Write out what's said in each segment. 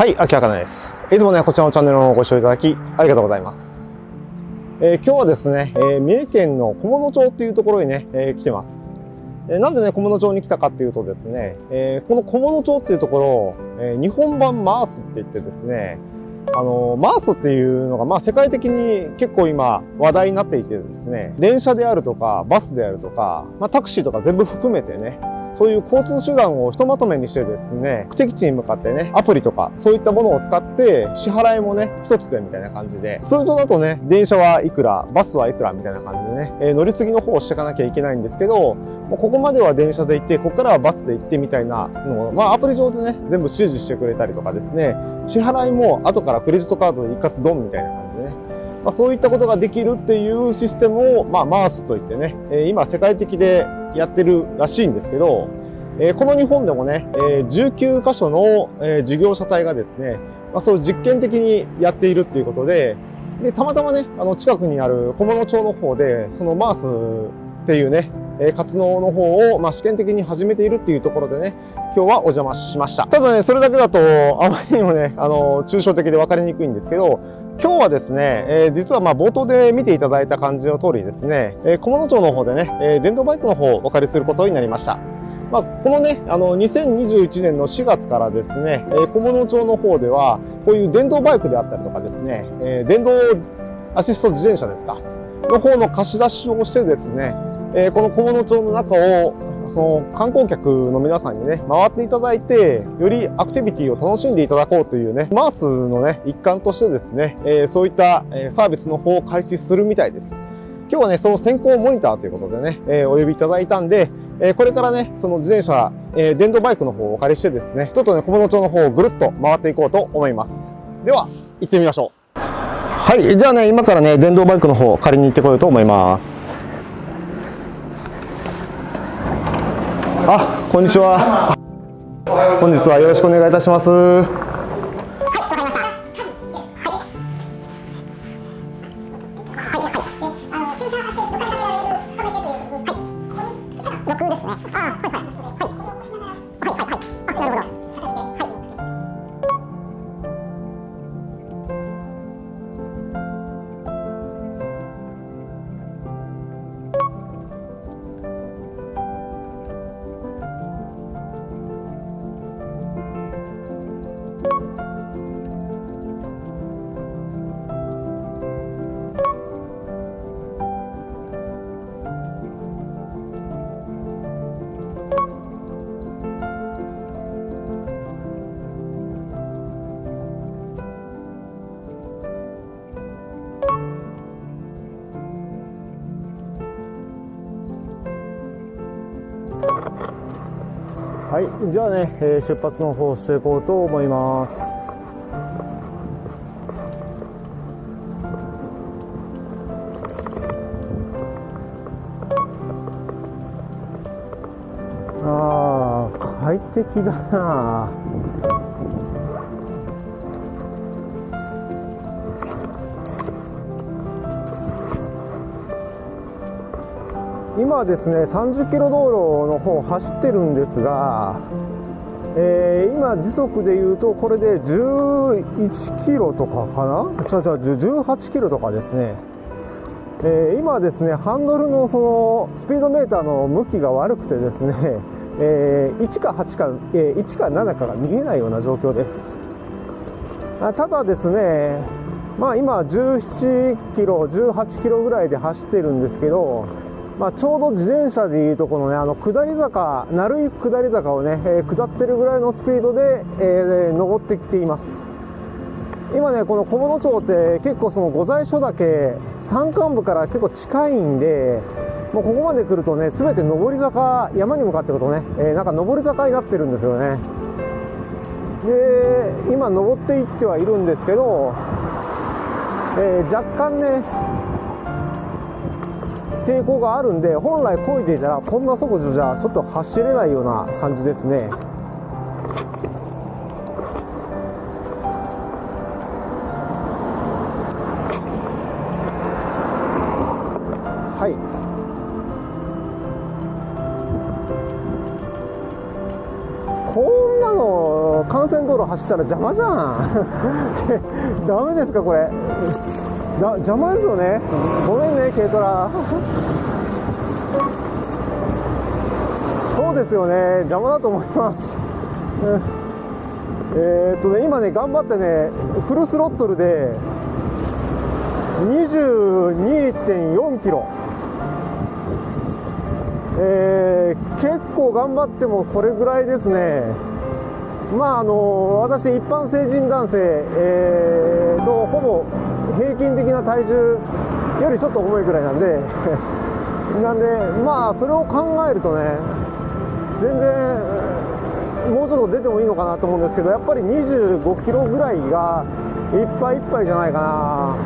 はい、秋葉かなです。いつもね、こちらのチャンネルをご視聴いただきありがとうございます。今日はですね、三重県の菰野町っていうところにね、来てます。なんでね、菰野町に来たかっていうとですね、この菰野町っていうところ、日本版マースって言ってですね、マースっていうのが、世界的に結構今話題になっていてですね、電車であるとか、バスであるとか、タクシーとか全部含めてね、そういう交通手段をひとまとめにしてですね、目的地に向かってね、アプリとかそういったものを使って支払いもね、一つでみたいな感じで、通常だとね、電車はいくら、バスはいくらみたいな感じでね、乗り継ぎの方をしていかなきゃいけないんですけど、もうここまでは電車で行って、ここからはバスで行ってみたいなのを、アプリ上でね、全部指示してくれたりとかですね、支払いも後からクレジットカードで一括ドンみたいな感じでね、そういったことができるっていうシステムを、マースといってね、今世界的でやってるらしいんですけど、この日本でもね、19カ所の事業者体がですね、そう実験的にやっているっていうことで、たまたまね、近くにある菰野町の方で、そのマースっていうね、活動の方を、試験的に始めているっていうところでね、今日はお邪魔しました。ただね、それだけだとあまりにもね、抽象的で分かりにくいんですけど、今日はですね、実は冒頭で見ていただいた感じの通りですね、菰野町の方でね、電動バイクの方をお借りすることになりました。このね、2021年の4月からですね、菰野町の方では、こういう電動バイクであったりとかですね、電動アシスト自転車ですか、の方の貸し出しをしてですね、この菰野町の中を、その観光客の皆さんにね、回っていただいて、よりアクティビティを楽しんでいただこうというね、マースのね、一環としてですね、そういったサービスの方を開始するみたいです。今日はね、その先行モニターということでね、お呼びいただいたんで、これからね、その自転車、電動バイクの方をお借りしてですね、ちょっとね、菰野町の方をぐるっと回っていこうと思います。では、行ってみましょう。はい、じゃあね、今からね、電動バイクの方を借りに行ってこようと思います。あ、こんにちは。本日はよろしくお願いいたします。はい、じゃあね、出発の方していこうと思います。快適だな。今はですね、30キロ道路の方を走ってるんですが、今時速でいうとこれで11キロとかかな、18キロとかですね。今はですね、ハンドルのそのスピードメーターの向きが悪くてですね、1か8か、1か7かが見えないような状況です。ただですね、今17キロ、18キロぐらいで走ってるんですけど、ちょうど自転車でいうとこのね、下り坂、鳴井下り坂をね、下ってるぐらいのスピードで、登ってきています。今ね、この菰野町って結構その御在所岳、山間部から結構近いんで、もうここまで来るとね、全て上り坂、山に向かってくるとね、なんか上り坂になってるんですよね。で、今登っていってはいるんですけど、若干ね、抵抗があるんで、本来漕いでいたらこんな速度じゃちょっと走れないような感じですね。はい、こんなの幹線線道路走ったら邪魔じゃんダメですかこれ。邪魔ですよね。ごめんね軽トラそうですよね、邪魔だと思います今ね頑張ってねフルスロットルで 22.4 キロ、結構頑張ってもこれぐらいですね。まあ私一般成人男性、とほぼ平均的な体重よりちょっと重いぐらいなんでなんでまあそれを考えるとね全然もうちょっと出てもいいのかなと思うんですけど、やっぱり25キロぐらいがいっぱいいっぱいじゃないかな。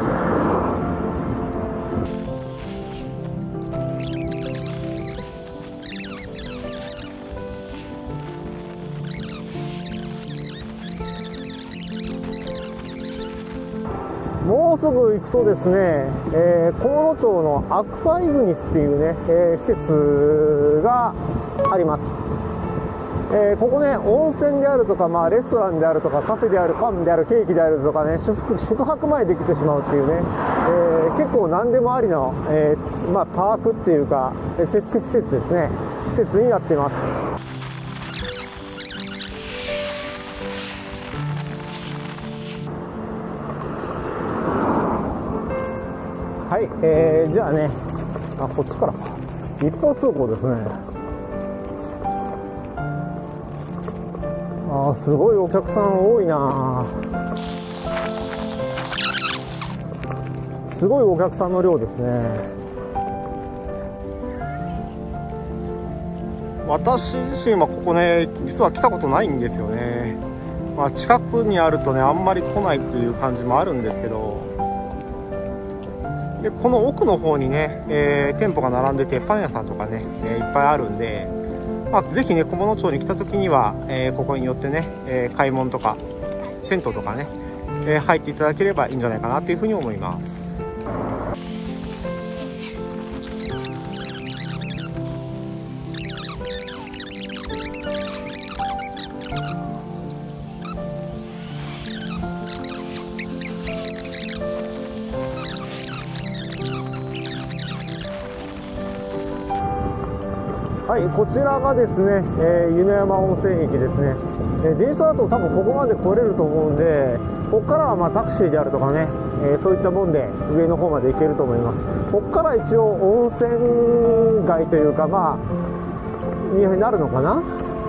もうすぐ行くとですね、菰野町のアクファイグニスっていうね、施設があります。ここね、温泉であるとか、レストランであるとか、カフェである、パンである、ケーキであるとかね、宿泊までできてしまうっていうね、結構何でもありの、パークっていうか、施設ですね、施設になっています。はい、じゃあね、こっちから一方通行ですね。すごいお客さん多いな。すごいお客さんの量ですね。私自身はここね、実は来たことないんですよね。近くにあるとね、あんまり来ないっていう感じもあるんですけど、でこの奥の方にね、店舗が並んでてパン屋さんとかね、いっぱいあるんで、ぜひね菰野町に来た時には、ここに寄ってね、買い物とか銭湯とかね、入っていただければいいんじゃないかなというふうに思います。はい、こちらがですね、湯の山温泉駅ですね。電車だと多分ここまで来れると思うんで、ここからはタクシーであるとかね、そういったもんで上の方まで行けると思います。ここから一応温泉街というかになるのかな。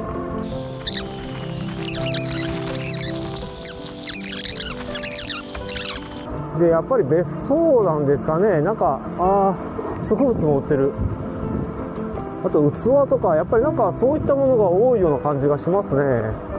でやっぱり別荘なんですかね。なんか植物も売ってる。あと器とかやっぱりなんかそういったものが多いような感じがしますね。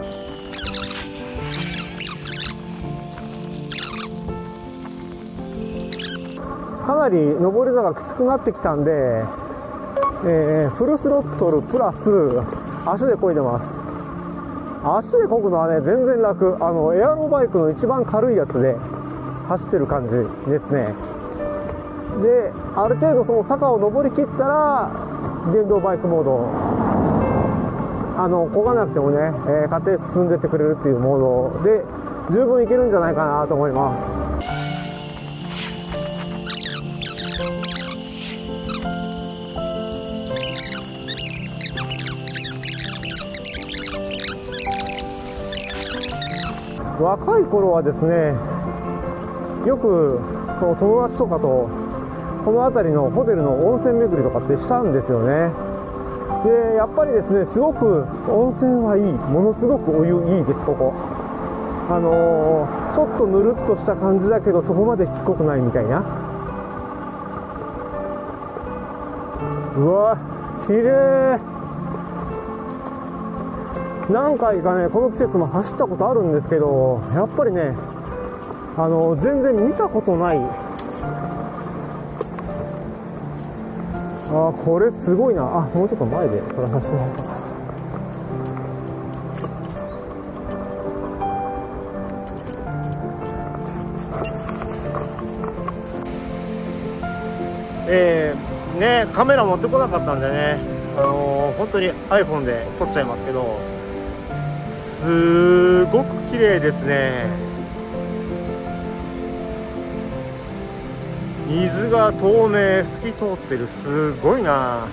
かなり上り坂きつくなってきたんで、フルスロットルプラス足で漕いでます。足で漕ぐのはね全然楽。エアロバイクの一番軽いやつで走ってる感じですね。である程度その坂を登りきったら電動バイクモード、漕がなくてもね、勝手に進んでってくれるっていうモードで十分いけるんじゃないかなと思います。若い頃はですね、よくその友達とかとこの辺りのホテルの温泉巡りとかってしたんですよね。でやっぱりですね、すごく温泉はいい、ものすごくお湯いいです。ここちょっとぬるっとした感じだけどそこまでしつこくないみたいな。うわ綺麗。何回かねこの季節も走ったことあるんですけど、やっぱりね全然見たことない。これすごいな。もうちょっと前で撮らさせてもらおうか。カメラ持ってこなかったんでね、本当に iPhone で撮っちゃいますけど、 すごく綺麗ですね。水が透明、透き通ってる。すごいな。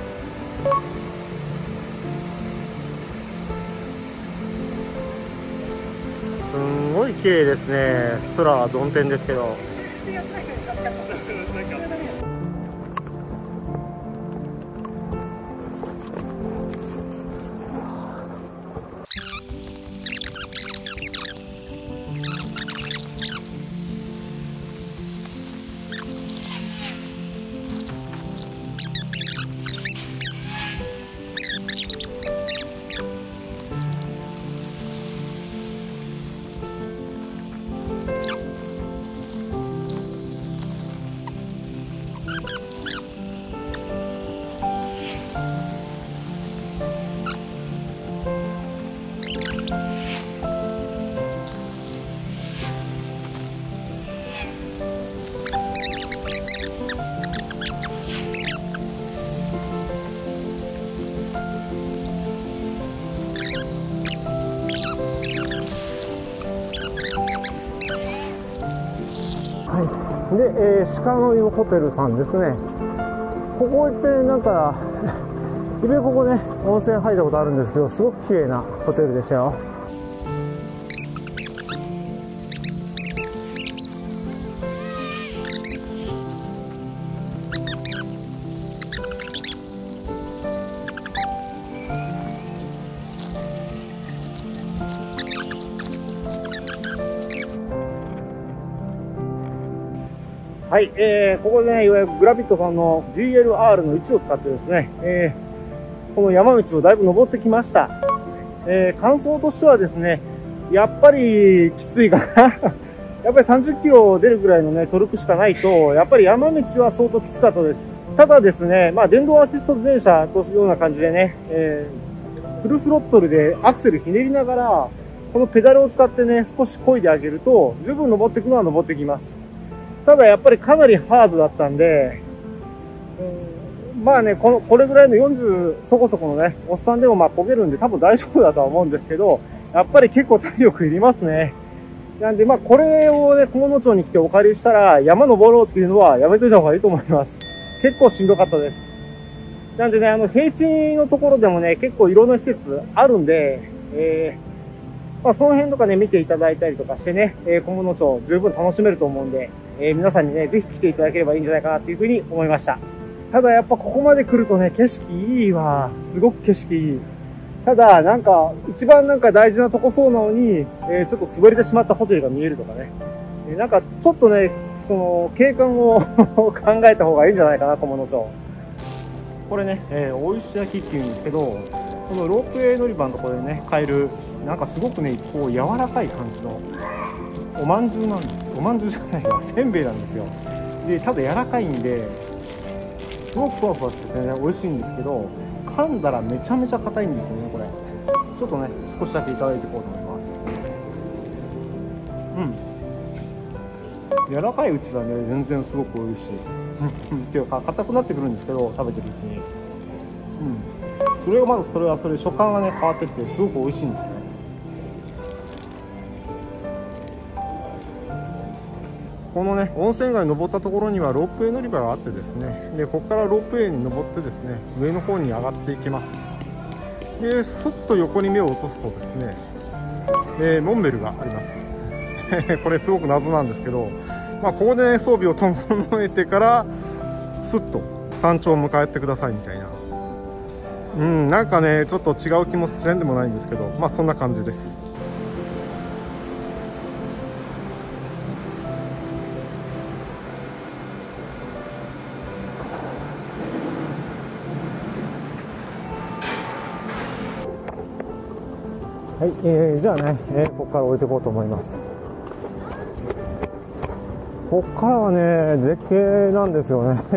すんごい綺麗ですね。空は曇天ですけど。で、鹿の湯ホテルさんですね。ここ行ってなんかイベここね、温泉入ったことあるんですけど、すごく綺麗なホテルでしたよ。はい、ここでね、いわゆるグラビットさんの GLR の1を使ってですね、この山道をだいぶ登ってきました。感想としてはですね、やっぱりきついかな。やっぱり30キロ出るぐらいのね、トルクしかないと、やっぱり山道は相当きつかったです。ただですね、まあ電動アシスト自転車というような感じでね、フルスロットルでアクセルひねりながら、このペダルを使ってね、少し漕いであげると、十分登っていくのは登ってきます。ただやっぱりかなりハードだったんで、まあね、これぐらいの40そこそこのね、おっさんでもまあ漕げるんで多分大丈夫だとは思うんですけど、やっぱり結構体力いりますね。なんでまあこれをね、菰野町に来てお借りしたら山登ろうっていうのはやめといた方がいいと思います。結構しんどかったです。なんでね、平地のところでもね、結構いろんな施設あるんで、まあその辺とかね、見ていただいたりとかしてね、菰野町十分楽しめると思うんで、皆さんにね、ぜひ来ていただければいいんじゃないかなっていうふうに思いました。ただやっぱここまで来るとね、景色いいわ。すごく景色いい。ただ、なんか、一番なんか大事なとこそうなのに、ちょっと潰れてしまったホテルが見えるとかね。なんか、ちょっとね、その、景観を考えた方がいいんじゃないかな、菰野町。これね、大石焼きっていうんですけど、このロープウェイ乗り場のところでね、買える、なんかすごくね、こう、柔らかい感じの、おまんじゅうなんです。おまんじゅうじゃないわ、せんべいなんですよ。で、ただ柔らかいんで、すごくふわふわしててね、美味しいんですけど、噛んだらめちゃめちゃ硬いんですよね、これ。ちょっとね、少しだけいただいていこうと思います。柔らかいうちはね、全然すごく美味しい。っていうか、硬くなってくるんですけど、食べてるうちに。それがまずそれ食感がね、変わってって、すごく美味しいんですね。このね、温泉街に登ったところにはロープウェイ乗り場があってですね、で、ここからロープウェイに登ってですね、上の方に上がっていきます。で、すっと横に目を移すとですね、モンベルがあります。これすごく謎なんですけど、まあ、ここでね、装備を整えてから、すっと山頂を迎えてくださいみたいな。なんかね、ちょっと違う気もせんでもないんですけど、まあ、そんな感じです。はい、じゃあね、ここから降りていこうと思います。ここからはね、絶景なんですよね。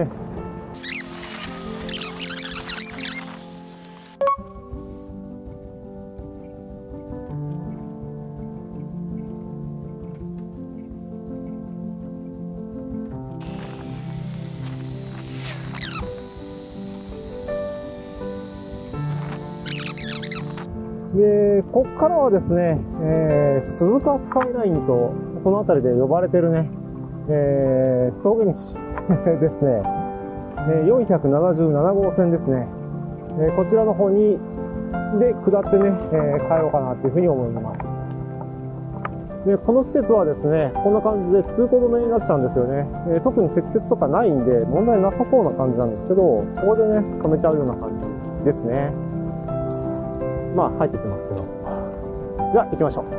で、ここからはですね、鈴鹿スカイラインと、この辺りで呼ばれてるね、峠道ですね、477号線ですね、こちらの方に、で、下ってね、帰ろうかなというふうに思います。で、この季節はですね、こんな感じで通行止めになっちゃうんですよね。特に積雪とかないんで、問題なさそうな感じなんですけど、ここでね、止めちゃうような感じですね。まあ、入ってきますけど。じゃあ、行きましょう。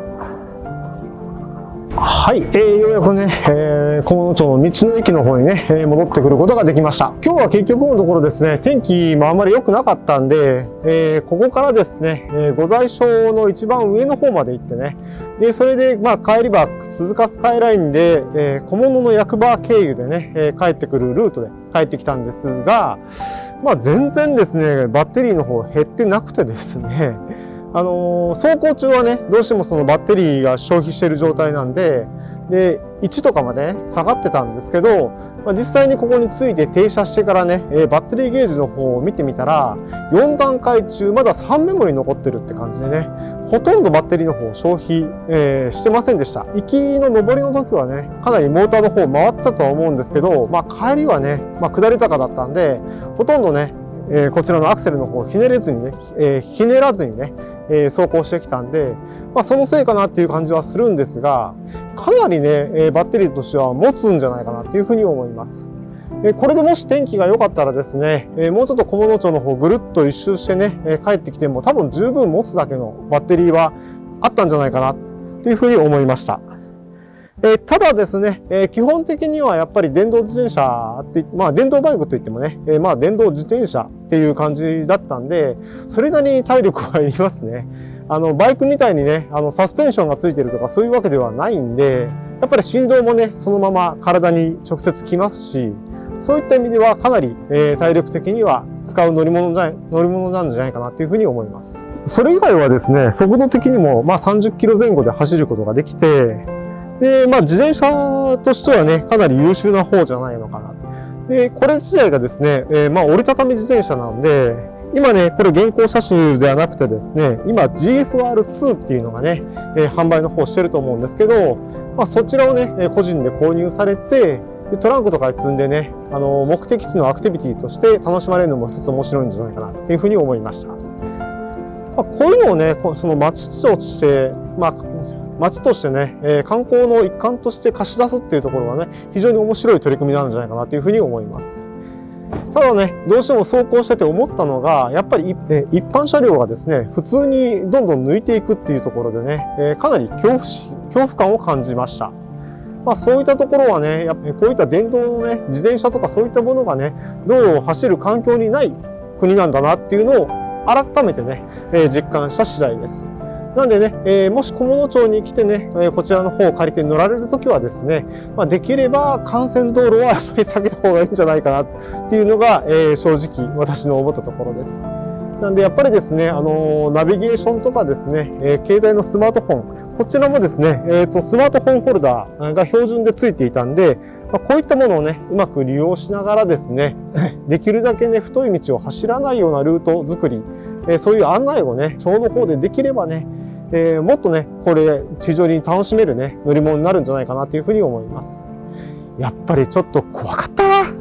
はい、ようやくね、菰野町の道の駅の方にね、戻ってくることができました。今日は結局のところですね、天気もあんまり良くなかったんで、ここからですね、御在所の一番上の方まで行ってね、で、それで、まあ、帰りは鈴鹿スカイラインで、菰野の役場経由でね、帰ってくるルートで帰ってきたんですが、まあ、全然ですね、バッテリーの方減ってなくてですね、走行中はね、どうしてもそのバッテリーが消費している状態なんで、で、1とかまで、ね、下がってたんですけど、まあ、実際にここについて停車してからね、バッテリーゲージの方を見てみたら、4段階中まだ3メモリ残ってるって感じでね、ほとんどバッテリーの方を消費、してませんでした。行きの上りの時はね、かなりモーターの方回ったとは思うんですけど、まあ帰りはね、まあ下り坂だったんで、ほとんどね、こちらのアクセルの方をひねらずにね、走行してきたんで、まあ、そのせいかなっていう感じはするんですが、かなりね、バッテリーとしては持つんじゃないかなっていうふうに思います。これでもし天気が良かったらですね、もうちょっと菰野町の方ぐるっと一周してね、帰ってきても多分十分持つだけのバッテリーはあったんじゃないかなっていうふうに思いました。ただですね、基本的にはやっぱり電動自転車って、まあ電動バイクといってもね、まあ電動自転車っていう感じだったんで、それなりに体力はいりますね。バイクみたいにね、サスペンションがついてるとかそういうわけではないんで、やっぱり振動もね、そのまま体に直接きますし、そういった意味ではかなり、体力的には使う乗り物なんじゃないかなっていうふうに思います。それ以外はですね、速度的にもまあ30キロ前後で走ることができて、で、まあ自転車としてはね、かなり優秀な方じゃないのかな。で、これ自体がですね、まあ折りたたみ自転車なので、今ね、これ現行車種ではなくてですね、今 GFR2 っていうのがね、販売の方してると思うんですけど、まあそちらをね、個人で購入されて、でトランクとかに積んでね、目的地のアクティビティとして楽しまれるのも一つ面白いんじゃないかなっていうふうに思いました。まあ、こういうのをね、その街として、まあ街としてね、観光の一環として貸し出すっていうところはね、非常に面白い取り組みなんじゃないかなというふうに思います。ただね、どうしても走行してて思ったのが、やっぱり一般車両がですね、普通にどんどん抜いていくっていうところでね、かなり恐怖感を感じました。まあそういったところはね、やっぱりこういった電動のね、自転車とかそういったものがね、道路を走る環境にない国なんだなっていうのを改めてね、実感した次第です。なんでね、もし菰野町に来てね、こちらの方を借りて乗られるときはですね、まあ、できれば幹線道路はやっぱり避けた方がいいんじゃないかなっていうのが、正直私の思ったところです。なんでやっぱりですね、ナビゲーションとかですね、携帯のスマートフォン、こちらもですね、スマートフォンホルダーが標準でついていたんで、まあ、こういったものをね、うまく利用しながらですね、できるだけね、太い道を走らないようなルート作り、そういう案内をね、町の方でできればね、もっとね、これ非常に楽しめるね、乗り物になるんじゃないかなというふうに思います。やっぱりちょっと怖かったはい、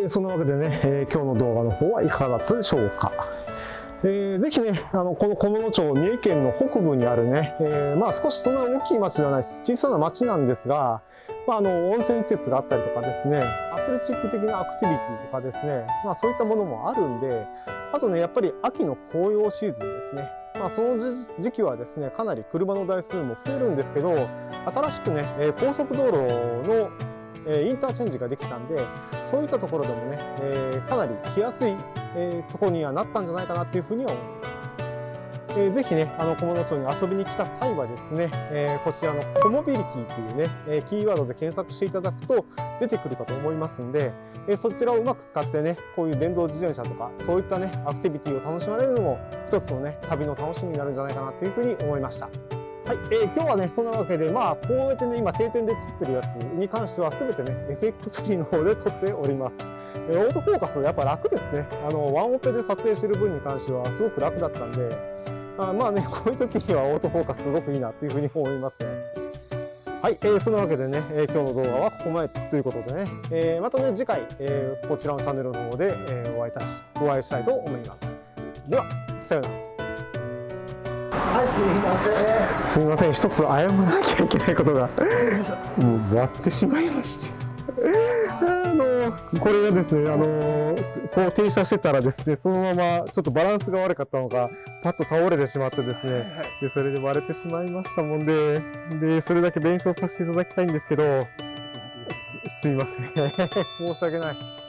そんなわけでね、今日の動画の方はいかがだったでしょうか。ぜひね、この菰野町、三重県の北部にあるね、まあ少しそんな大きい町ではないです。小さな町なんですが、まあ温泉施設があったりとかですね、アスレチック的なアクティビティとかですね、まあそういったものもあるんで、あとね、やっぱり秋の紅葉シーズンですね。まあその時期はですね、かなり車の台数も増えるんですけど、新しくね、高速道路のインターチェンジができたんで、そういったところでもね、かなり来やすい、ところにはなったんじゃないかなっていうふうには思います。ぜひね、菰野町に遊びに来た際はですね、こちらのコモビリティというね、キーワードで検索していただくと出てくるかと思いますんで、そちらをうまく使ってね、こういう電動自転車とか、そういったね、アクティビティを楽しまれるのも、一つのね、旅の楽しみになるんじゃないかなというふうに思いました。 はい、今日はね、そんなわけで、まあ、こうやってね、今、定点で撮ってるやつに関しては、すべてね、FX3 の方で撮っております。オートフォーカス、やっぱ楽ですね。ワンオペで撮影してる分に関しては、すごく楽だったんで、まあね、こういう時にはオートフォーカスすごくいいなっていうふうに思いますね。はい、そんなわけでね、今日の動画はここまでということでね、またね、次回、こちらのチャンネルの方で、お会いしたいと思います。では、さようなら。 はい、すみません。 すみません、一つ謝らなきゃいけないことがもう割ってしまいましてこれがですね、こう停車してたらですね、そのままちょっとバランスが悪かったのか、パッと倒れてしまってですね、でそれで割れてしまいましたもんで、それだけ弁償させていただきたいんですけど、すいません申し訳ない。